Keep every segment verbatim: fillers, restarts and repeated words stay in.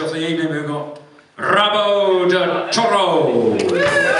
of the evening, we've got Rabo de Toro.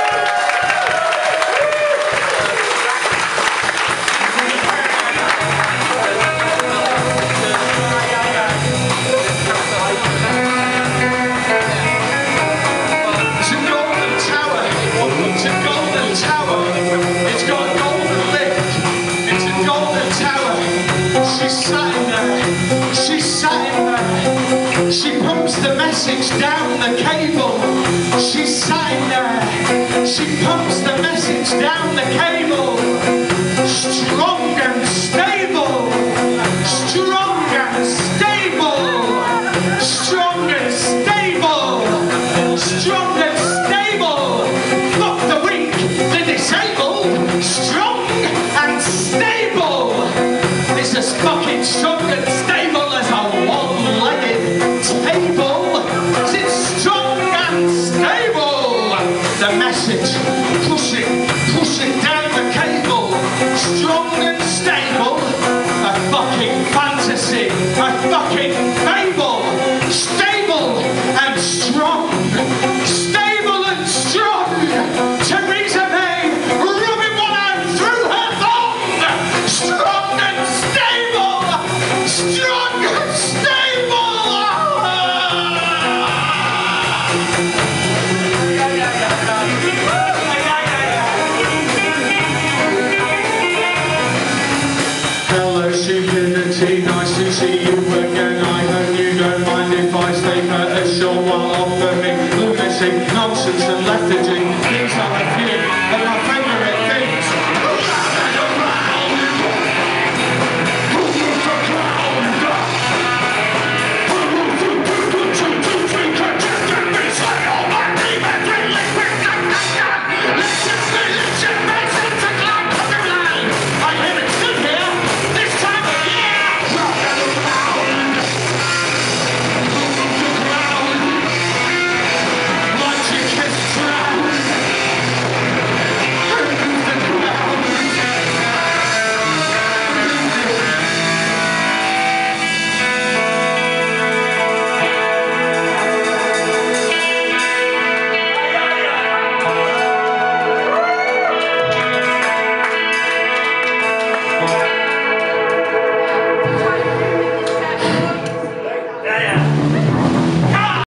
She pumps the message down the cable. She's sat in there. She pumps the message down the cable. Strong and stable. Strong and stable. Strong and stable. Strong and stable. Fuck the weak, the disabled. Strong and stable. It's as fucking strong and stable as a one-legged table. It's strong and stable. The message pushing, pushing down the cable. Strong and stable. A fucking fantasy. A fucking fable. Stable and strong. Stable and strong. Theresa May rubbing one out through her thumb. Strong and stable. Strong and stable. Hello stupidity, nice to see you again. I hope you don't mind if I stay for a short while offering lunacy, nonsense and lethargy.